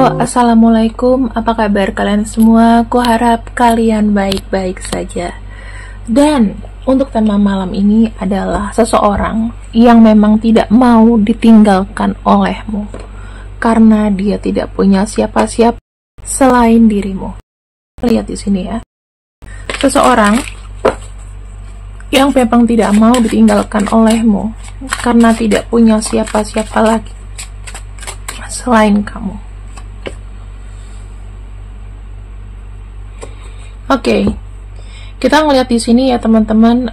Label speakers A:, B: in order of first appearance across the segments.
A: Halo, assalamualaikum. Apa kabar kalian semua? Kuharap kalian baik-baik saja. Dan untuk tema malam ini adalah seseorang yang memang tidak mau ditinggalkan olehmu karena dia tidak punya siapa-siapa selain dirimu. Lihat di sini ya. Seseorang yang memang tidak mau ditinggalkan olehmu karena tidak punya siapa-siapa lagi selain kamu. Oke, kita ngeliat di sini ya teman-teman,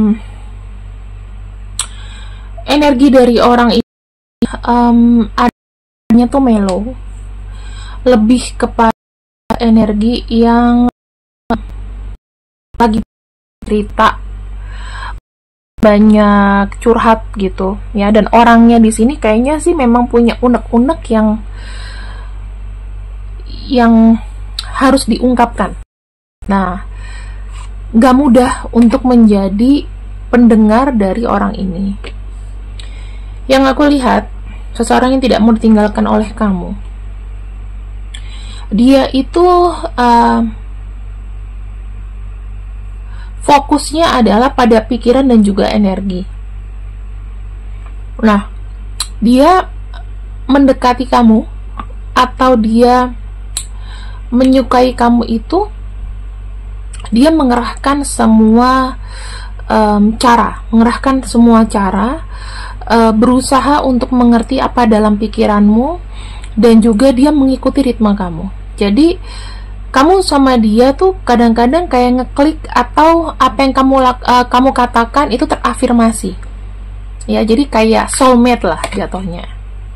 A: energi dari orang ini adanya tuh mellow, lebih kepada energi yang lagi cerita, banyak curhat gitu ya. Dan orangnya di sini kayaknya sih memang punya unek-unek yang harus diungkapkan. Nah, gak mudah untuk menjadi pendengar dari orang ini. Yang aku lihat, seseorang yang tidak mau ditinggalkan oleh kamu, dia itu fokusnya adalah pada pikiran dan juga energi. Nah, dia mendekati kamu atau dia menyukai kamu itu, dia mengerahkan semua cara, berusaha untuk mengerti apa dalam pikiranmu, dan juga dia mengikuti ritme kamu. Jadi kamu sama dia tuh kadang-kadang kayak ngeklik, atau apa yang kamu katakan itu terafirmasi ya. Jadi kayak soulmate lah jatuhnya.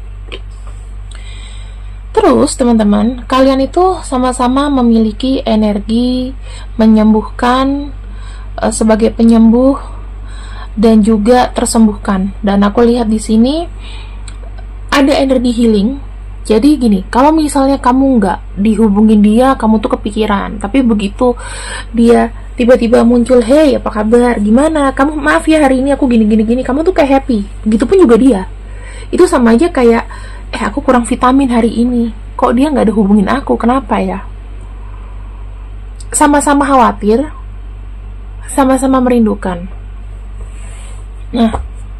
A: Terus teman-teman, kalian itu sama-sama memiliki energi menyembuhkan, sebagai penyembuh dan juga tersembuhkan. Dan aku lihat di sini ada energi healing. Jadi gini, kalau misalnya kamu nggak dihubungin dia, kamu tuh kepikiran. Tapi begitu dia tiba-tiba muncul, hey apa kabar, gimana, kamu, maaf ya hari ini aku gini, kamu tuh kayak happy. Begitupun juga dia. Itu sama aja kayak, aku kurang vitamin hari ini, kok dia nggak ada hubungin aku, kenapa ya? Sama-sama khawatir, sama-sama merindukan. Nah,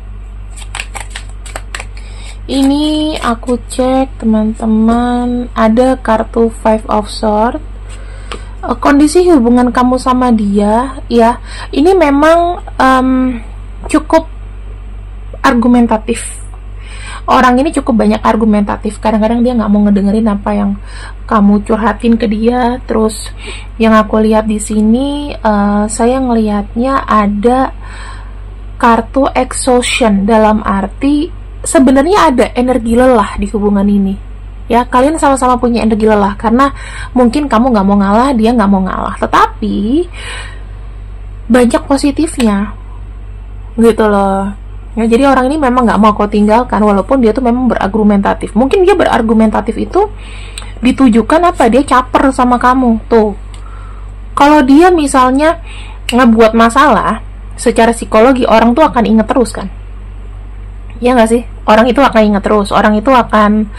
A: ini aku cek teman-teman, ada kartu Five of Swords. Kondisi hubungan kamu sama dia ya, ini memang cukup argumentatif. Orang ini cukup banyak argumentatif. Kadang-kadang dia nggak mau ngedengerin apa yang kamu curhatin ke dia. Terus yang aku lihat di sini, saya ngelihatnya ada kartu exhaustion, dalam arti sebenarnya ada energi lelah di hubungan ini ya. Kalian sama-sama punya energi lelah karena mungkin kamu nggak mau ngalah, dia nggak mau ngalah, tetapi banyak positifnya gitu loh ya. Jadi orang ini memang nggak mau kau tinggalkan, walaupun dia tuh memang berargumentatif. Mungkin dia berargumentatif itu ditujukan apa, dia caper sama kamu tuh. Kalau dia misalnya ngebuat masalah, secara psikologi orang tuh akan inget terus kan, ya nggak sih? Orang itu akan ingat terus, orang itu akan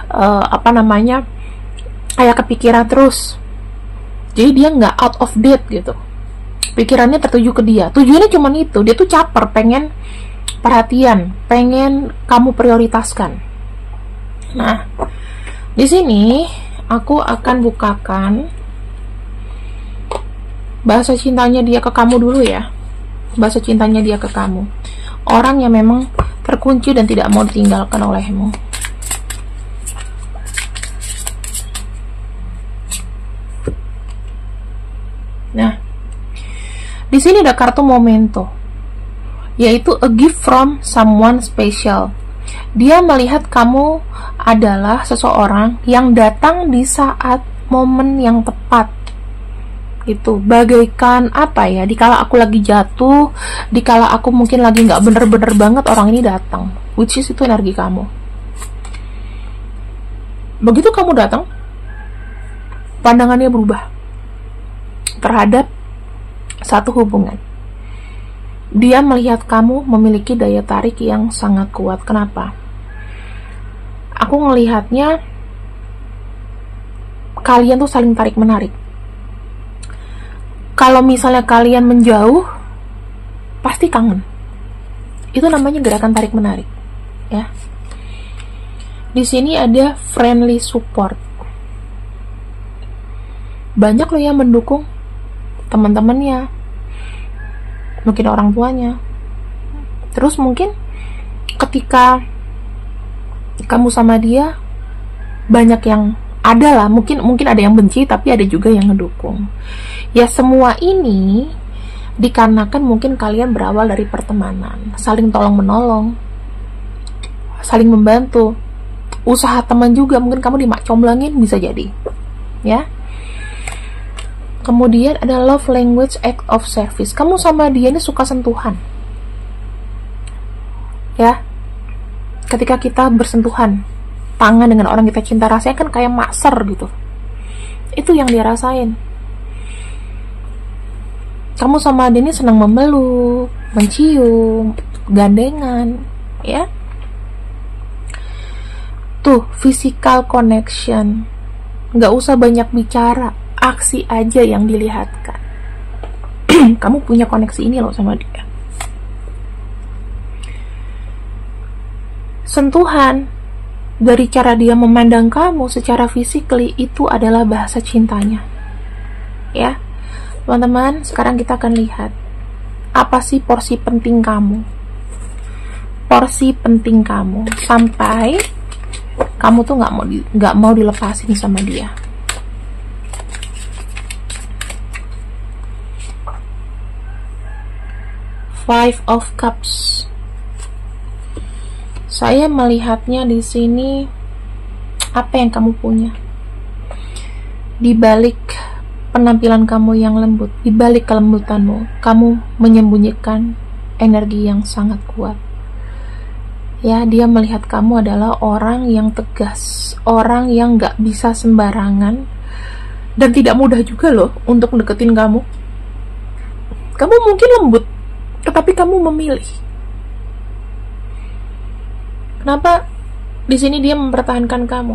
A: kayak kepikiran terus. Jadi dia nggak out of date gitu, pikirannya tertuju ke dia. Tujuannya cuma itu, dia tuh caper, pengen perhatian, pengen kamu prioritaskan. Nah, di sini aku akan bukakan bahasa cintanya dia ke kamu dulu ya. Bahasa cintanya dia ke kamu, orang yang memang terkunci dan tidak mau ditinggalkan olehmu. Nah, di sini ada kartu momento, yaitu a gift from someone special. Dia melihat kamu adalah seseorang yang datang di saat momen yang tepat. Itu bagaikan apa ya, dikala aku lagi jatuh, dikala aku mungkin lagi nggak bener-bener banget, orang ini datang, which is itu energi kamu. Begitu kamu datang, pandangannya berubah terhadap satu hubungan. Dia melihat kamu memiliki daya tarik yang sangat kuat. Kenapa? Aku ngelihatnya kalian tuh saling tarik menarik. Kalau misalnya kalian menjauh, pasti kangen. Itu namanya gerakan tarik menarik, ya. Di sini ada friendly support. Banyak loh yang mendukung, teman-temannya, mungkin orang tuanya. Terus mungkin ketika kamu sama dia, banyak yang ada lah, mungkin ada yang benci, tapi ada juga yang ngedukung. Ya, semua ini dikarenakan mungkin kalian berawal dari pertemanan, saling tolong menolong, saling membantu. Usaha teman juga, mungkin kamu dimacomblangin, bisa jadi, ya. Kemudian ada love language act of service. Kamu sama dia ini suka sentuhan, ya. Ketika kita bersentuhan tangan dengan orang kita cinta, rasanya kan kayak makser gitu. Itu yang dia rasain. Kamu sama dia ini senang memeluk, mencium, gandengan, ya. Tuh, physical connection. Nggak usah banyak bicara, aksi aja yang dilihatkan. Kamu punya koneksi ini loh sama dia. Sentuhan, dari cara dia memandang kamu secara physically, itu adalah bahasa cintanya, ya. Teman-teman, sekarang kita akan lihat apa sih porsi penting kamu. Porsi penting kamu sampai kamu tuh nggak mau dilepasin sama dia. Five of Cups. Saya melihatnya di sini, apa yang kamu punya di balik penampilan kamu yang lembut, di balik kelembutanmu, kamu menyembunyikan energi yang sangat kuat. Ya, dia melihat kamu adalah orang yang tegas, orang yang gak bisa sembarangan, dan tidak mudah juga loh untuk deketin kamu. Kamu mungkin lembut, tetapi kamu memilih. Kenapa di sini dia mempertahankan kamu?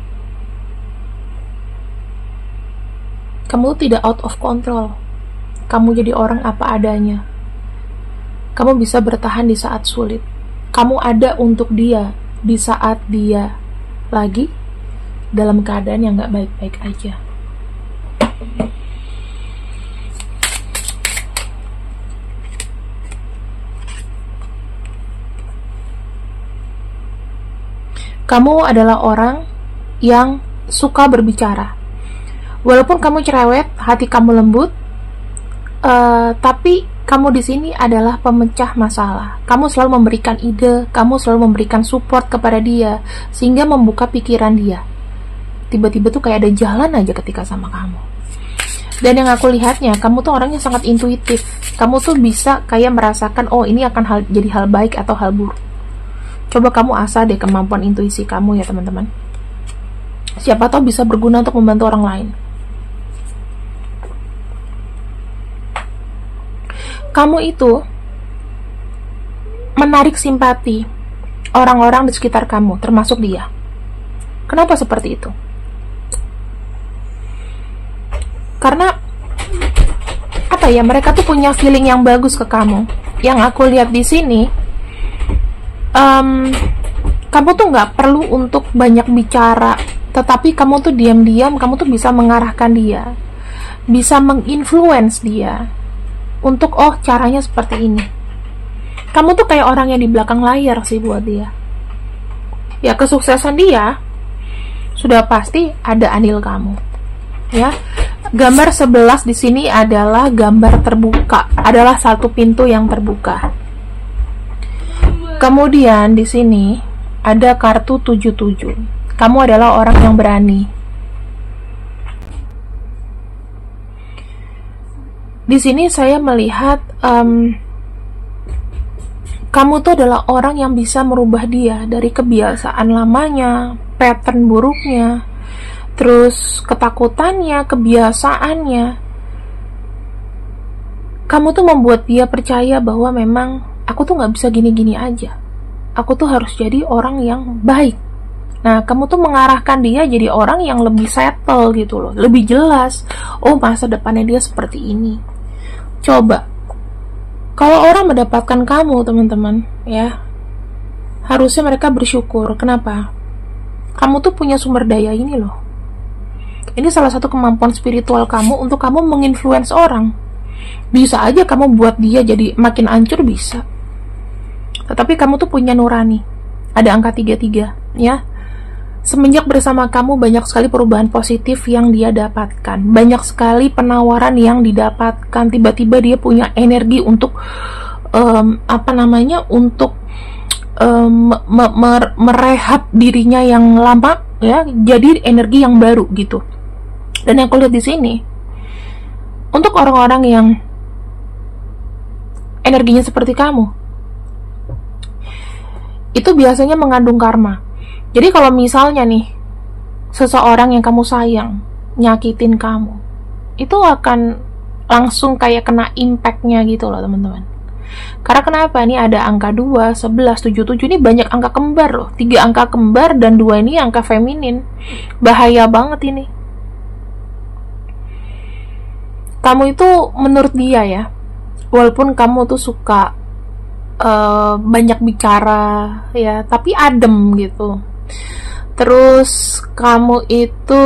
A: Kamu tidak out of control. Kamu jadi orang apa adanya. Kamu bisa bertahan di saat sulit. Kamu ada untuk dia di saat dia lagi dalam keadaan yang gak baik-baik aja. Kamu adalah orang yang suka berbicara. Walaupun kamu cerewet, hati kamu lembut, tapi kamu di sini adalah pemecah masalah. Kamu selalu memberikan ide, kamu selalu memberikan support kepada dia, sehingga membuka pikiran dia. Tiba-tiba tuh kayak ada jalan aja ketika sama kamu. Dan yang aku lihatnya, kamu tuh orangnya sangat intuitif. Kamu tuh bisa kayak merasakan, oh ini akan jadi hal baik atau hal buruk. Coba kamu asah deh kemampuan intuisi kamu ya teman-teman. Siapa tahu bisa berguna untuk membantu orang lain. Kamu itu menarik simpati orang-orang di sekitar kamu, termasuk dia. Kenapa seperti itu? Karena apa ya, mereka tuh punya feeling yang bagus ke kamu. Yang aku lihat di sini, kamu tuh nggak perlu untuk banyak bicara, tetapi kamu tuh diam-diam, kamu tuh bisa mengarahkan dia, bisa menginfluence dia untuk, oh caranya seperti ini. Kamu tuh kayak orang yang di belakang layar sih buat dia. Ya, kesuksesan dia sudah pasti ada andil kamu. Ya, gambar 11 di sini adalah gambar terbuka, adalah satu pintu yang terbuka. Kemudian di sini ada kartu 77. Kamu adalah orang yang berani. Di sini saya melihat kamu tuh adalah orang yang bisa merubah dia dari kebiasaan lamanya, pattern buruknya, terus ketakutannya, kebiasaannya. Kamu tuh membuat dia percaya bahwa memang aku tuh gak bisa gini-gini aja. Aku tuh harus jadi orang yang baik. Nah, kamu tuh mengarahkan dia jadi orang yang lebih settle gitu loh, lebih jelas. Oh, masa depannya dia seperti ini. Coba, kalau orang mendapatkan kamu, teman-teman, ya, harusnya mereka bersyukur. Kenapa? Kamu tuh punya sumber daya ini loh. Ini salah satu kemampuan spiritual kamu untuk kamu menginfluence orang. Bisa aja kamu buat dia jadi makin hancur, bisa. Tetapi kamu tuh punya nurani. Ada angka 33, ya. Semenjak bersama kamu banyak sekali perubahan positif yang dia dapatkan. Banyak sekali penawaran yang didapatkan. Tiba-tiba dia punya energi untuk untuk merehab dirinya yang lama, ya, jadi energi yang baru gitu. Dan yang aku lihat di sini, untuk orang-orang yang energinya seperti kamu, itu biasanya mengandung karma. Jadi kalau misalnya nih, seseorang yang kamu sayang nyakitin kamu, itu akan langsung kayak kena impact-nya gitu loh, teman-teman. Karena kenapa? Ini ada angka 2, 11, 77, ini banyak angka kembar loh. 3 angka kembar dan 2 ini angka feminin. Bahaya banget ini. Kamu itu menurut dia, ya, walaupun kamu tuh suka banyak bicara, ya, tapi adem gitu. Terus kamu itu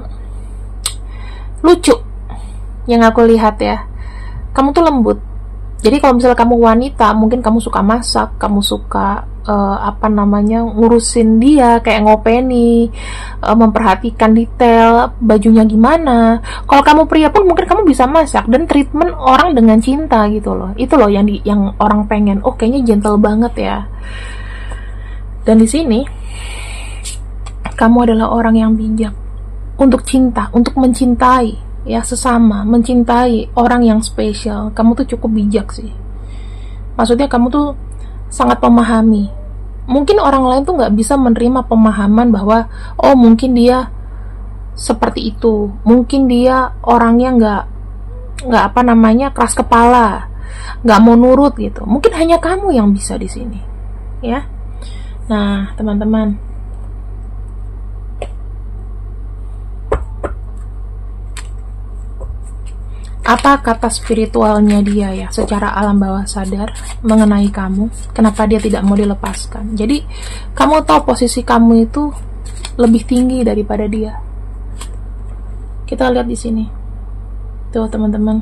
A: lucu, yang aku lihat, ya. Kamu tuh lembut. Jadi kalau misalnya kamu wanita, mungkin kamu suka masak, kamu suka ngurusin dia, kayak ngopeni, memperhatikan detail bajunya gimana. Kalau kamu pria pun mungkin kamu bisa masak dan treatment orang dengan cinta gitu loh. Itu loh yang orang pengen. Oh, kayaknya gentle banget ya. Dan di sini kamu adalah orang yang bijak untuk cinta, untuk mencintai, ya, sesama, mencintai orang yang spesial. Kamu tuh cukup bijak sih. Maksudnya kamu tuh sangat memahami. Mungkin orang lain tuh nggak bisa menerima pemahaman bahwa, oh, mungkin dia seperti itu, mungkin dia orangnya nggak keras kepala, nggak mau nurut gitu. Mungkin hanya kamu yang bisa di sini, ya. Nah, teman-teman, apa kata spiritualnya dia, ya, secara alam bawah sadar mengenai kamu, kenapa dia tidak mau dilepaskan. Jadi kamu tahu posisi kamu itu lebih tinggi daripada dia. Kita lihat di sini tuh, teman-teman.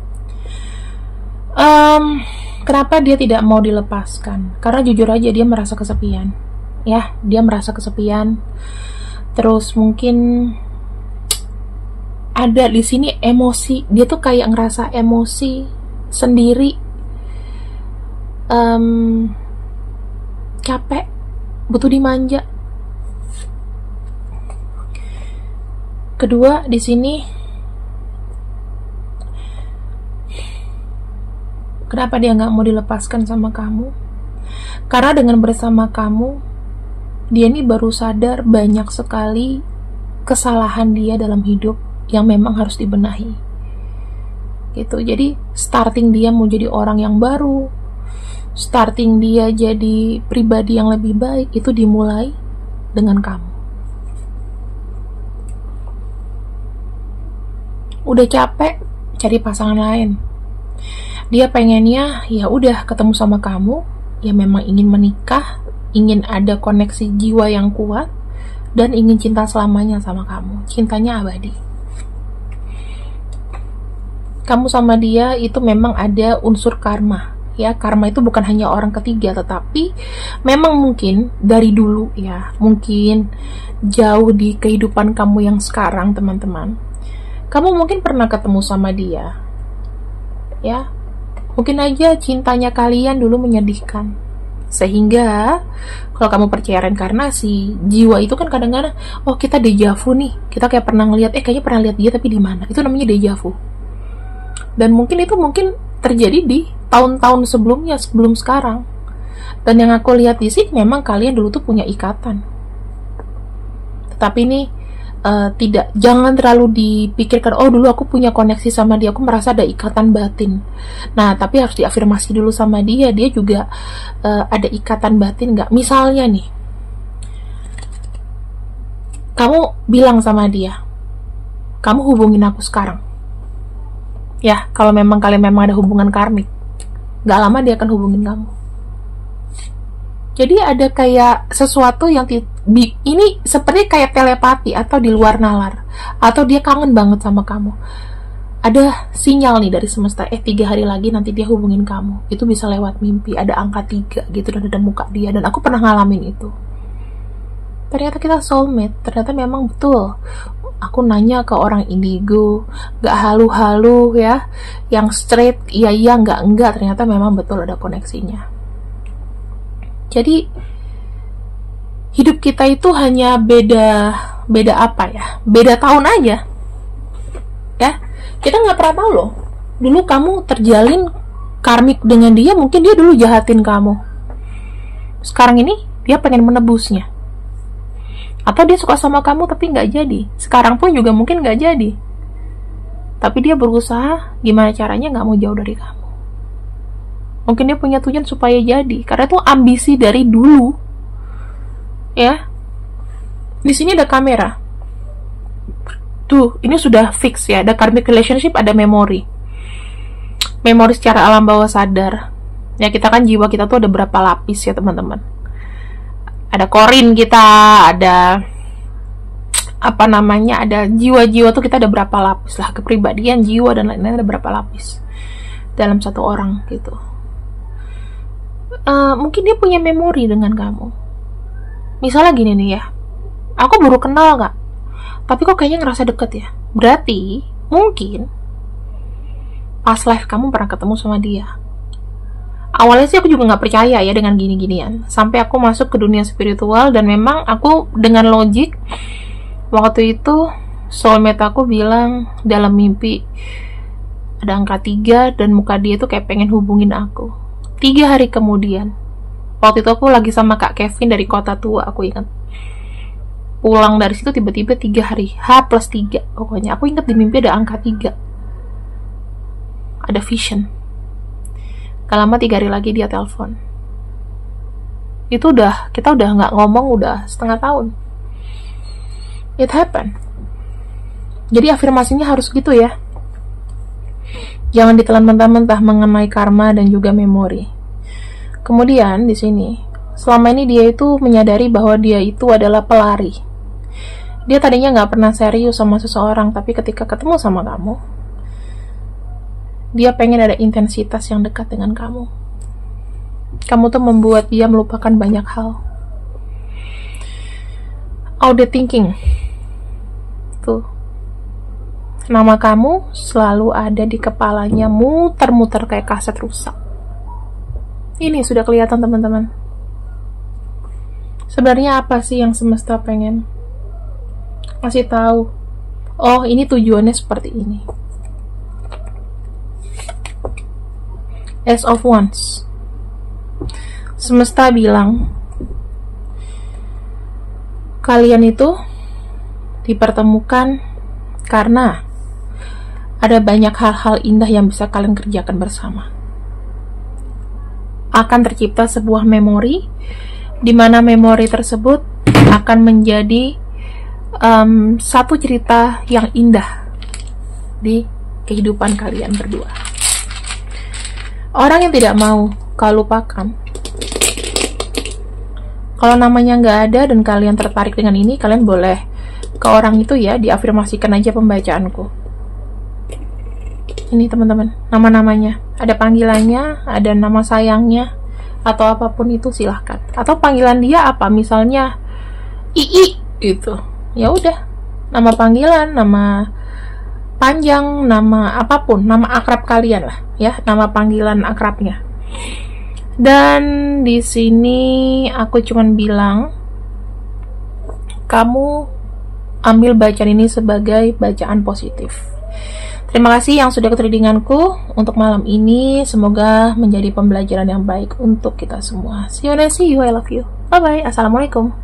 A: Kenapa dia tidak mau dilepaskan? Karena jujur aja dia merasa kesepian, ya, dia merasa kesepian. Terus mungkin ada di sini emosi, dia tuh kayak ngerasa emosi sendiri, capek, butuh dimanja. Kedua, di sini kenapa dia nggak mau dilepaskan sama kamu? Karena dengan bersama kamu, dia ini baru sadar banyak sekali kesalahan dia dalam hidup yang memang harus dibenahi gitu. Jadi starting dia mau jadi orang yang baru, starting dia jadi pribadi yang lebih baik, itu dimulai dengan kamu. Udah capek cari pasangan lain, dia pengennya ya udah ketemu sama kamu, ya memang ingin menikah, ingin ada koneksi jiwa yang kuat, dan ingin cinta selamanya sama kamu, cintanya abadi. Kamu sama dia itu memang ada unsur karma, ya. Karma itu bukan hanya orang ketiga, tetapi memang mungkin dari dulu, ya, mungkin jauh di kehidupan kamu yang sekarang, teman-teman, kamu mungkin pernah ketemu sama dia, ya. Mungkin aja cintanya kalian dulu menyedihkan, sehingga kalau kamu percaya reinkarnasi, jiwa itu kan kadang-kadang, oh, kita dejavu nih, kita kayak pernah ngeliat, kayaknya pernah lihat dia tapi di mana, itu namanya dejavu. Dan mungkin itu terjadi di tahun-tahun sebelumnya, sebelum sekarang. Dan yang aku lihat di sini memang kalian dulu tuh punya ikatan. Tetapi ini jangan terlalu dipikirkan, oh, dulu aku punya koneksi sama dia, aku merasa ada ikatan batin. Nah, tapi harus diafirmasi dulu sama dia juga ada ikatan batin nggak? Misalnya nih, kamu bilang sama dia, kamu hubungin aku sekarang. Ya, kalau memang kalian memang ada hubungan karmik, gak lama dia akan hubungin kamu. Jadi ada kayak sesuatu yang ini seperti kayak telepati atau di luar nalar, atau dia kangen banget sama kamu. Ada sinyal nih dari semesta, 3 hari lagi nanti dia hubungin kamu. Itu bisa lewat mimpi, ada angka 3 gitu dan ada muka dia, dan aku pernah ngalamin itu. Ternyata kita soulmate, ternyata memang betul. Aku nanya ke orang indigo, gak halu-halu ya, yang straight, iya enggak, ternyata memang betul ada koneksinya. Jadi hidup kita itu hanya beda apa ya? Beda tahun aja. Ya, kita nggak pernah tahu loh. Dulu kamu terjalin karmik dengan dia, mungkin dia dulu jahatin kamu. Sekarang ini dia pengen menebusnya. Atau dia suka sama kamu tapi nggak jadi. Sekarang pun juga mungkin nggak jadi. Tapi dia berusaha gimana caranya nggak mau jauh dari kamu. Mungkin dia punya tujuan supaya jadi. Karena itu ambisi dari dulu. Ya. Di sini ada kamera. Tuh, ini sudah fix ya. Ada karmic relationship, ada memori. Memori secara alam bawah sadar. Ya, kita kan jiwa kita tuh ada berapa lapis ya teman-teman. Ada korin kita, ada apa namanya, ada jiwa-jiwa tuh kita ada berapa lapis lah, kepribadian, jiwa dan lain-lain ada berapa lapis dalam satu orang gitu. Mungkin dia punya memori dengan kamu. Misalnya gini nih ya, aku baru kenal gak, tapi kok kayaknya ngerasa deket ya. Berarti mungkin past life kamu pernah ketemu sama dia. Awalnya sih aku juga nggak percaya ya dengan gini-ginian, sampai aku masuk ke dunia spiritual dan memang aku dengan logik waktu itu soulmate aku bilang dalam mimpi ada angka 3 dan muka dia tuh kayak pengen hubungin aku. 3 hari kemudian, waktu itu aku lagi sama Kak Kevin dari Kota Tua, aku ingat. Pulang dari situ tiba-tiba 3 hari, H+3 pokoknya. Aku ingat di mimpi ada angka 3. Ada vision. Gak lama 3 hari lagi dia telepon. Itu kita udah nggak ngomong udah setengah tahun. It happened. Jadi afirmasinya harus gitu ya. Jangan ditelan mentah-mentah mengenai karma dan juga memori. Kemudian di sini, selama ini dia itu menyadari bahwa dia itu adalah pelari. Dia tadinya nggak pernah serius sama seseorang, tapi ketika ketemu sama kamu, dia pengen ada intensitas yang dekat dengan kamu. Kamu tuh membuat dia melupakan banyak hal. Audit thinking. Tuh. Nama kamu selalu ada di kepalanya, muter-muter kayak kaset rusak. Ini sudah kelihatan teman-teman. Sebenarnya apa sih yang semesta pengen kasih tahu? Oh, ini tujuannya seperti ini. Ace of Wands. Semesta bilang kalian itu dipertemukan karena ada banyak hal-hal indah yang bisa kalian kerjakan bersama. Akan tercipta sebuah memori, di mana memori tersebut akan menjadi satu cerita yang indah di kehidupan kalian berdua. Orang yang tidak mau kau lupakan, kalau namanya nggak ada dan kalian tertarik dengan ini, kalian boleh ke orang itu ya, diafirmasikan aja pembacaanku. Ini teman-teman, nama-namanya, ada panggilannya, ada nama sayangnya, atau apapun itu silahkan. Atau panggilan dia apa, misalnya Ii gitu, ya udah, nama panggilan, nama panjang, nama apapun, nama akrab kalian lah ya, nama panggilan akrabnya. Dan di sini aku cuman bilang, kamu ambil bacaan ini sebagai bacaan positif. Terima kasih yang sudah ketridinganku untuk malam ini. Semoga menjadi pembelajaran yang baik untuk kita semua. See you and see you. I love you. Bye bye. Assalamualaikum.